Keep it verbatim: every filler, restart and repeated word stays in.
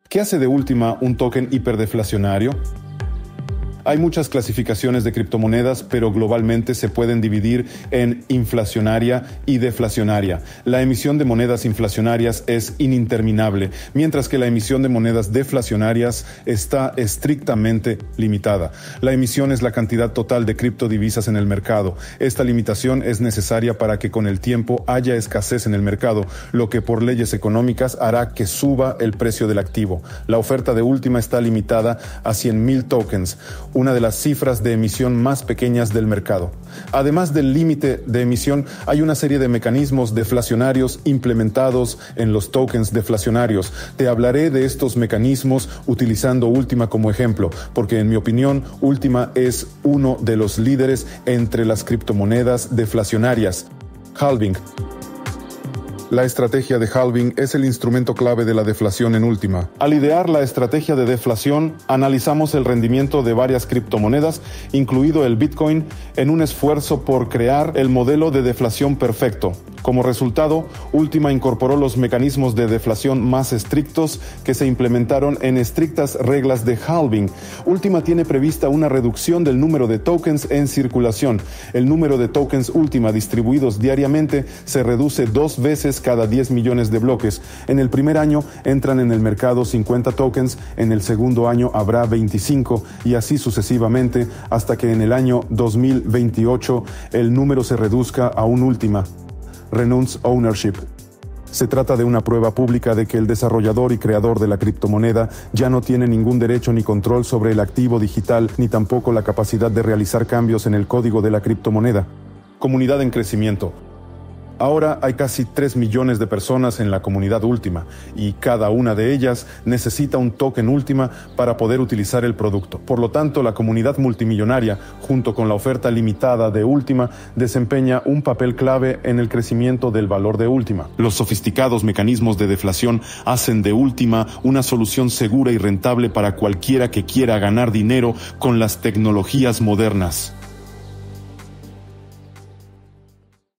¿Qué hace de Última un token hiperdeflacionario? Hay muchas clasificaciones de criptomonedas, pero globalmente se pueden dividir en inflacionaria y deflacionaria. La emisión de monedas inflacionarias es ininterminable, mientras que la emisión de monedas deflacionarias está estrictamente limitada. La emisión es la cantidad total de criptodivisas en el mercado. Esta limitación es necesaria para que con el tiempo haya escasez en el mercado, lo que por leyes económicas hará que suba el precio del activo. La oferta de Última está limitada a cien mil tokens, una de las cifras de emisión más pequeñas del mercado. Además del límite de emisión, hay una serie de mecanismos deflacionarios implementados en los tokens deflacionarios. Te hablaré de estos mecanismos utilizando Última como ejemplo, porque en mi opinión, Última es uno de los líderes entre las criptomonedas deflacionarias. Halving. La estrategia de halving es el instrumento clave de la deflación en Última. Al idear la estrategia de deflación, analizamos el rendimiento de varias criptomonedas, incluido el Bitcoin, en un esfuerzo por crear el modelo de deflación perfecto. Como resultado, Última incorporó los mecanismos de deflación más estrictos que se implementaron en estrictas reglas de halving. Última tiene prevista una reducción del número de tokens en circulación. El número de tokens Última distribuidos diariamente se reduce dos veces cada diez millones de bloques. En el primer año entran en el mercado cincuenta tokens, en el segundo año habrá veinticinco y así sucesivamente hasta que en el año dos mil veintiocho el número se reduzca a un Última. Renounce Ownership. Se trata de una prueba pública de que el desarrollador y creador de la criptomoneda ya no tiene ningún derecho ni control sobre el activo digital, ni tampoco la capacidad de realizar cambios en el código de la criptomoneda. Comunidad en crecimiento. Ahora hay casi tres millones de personas en la comunidad Última y cada una de ellas necesita un token Última para poder utilizar el producto. Por lo tanto, la comunidad multimillonaria, junto con la oferta limitada de Última, desempeña un papel clave en el crecimiento del valor de Última. Los sofisticados mecanismos de deflación hacen de Última una solución segura y rentable para cualquiera que quiera ganar dinero con las tecnologías modernas.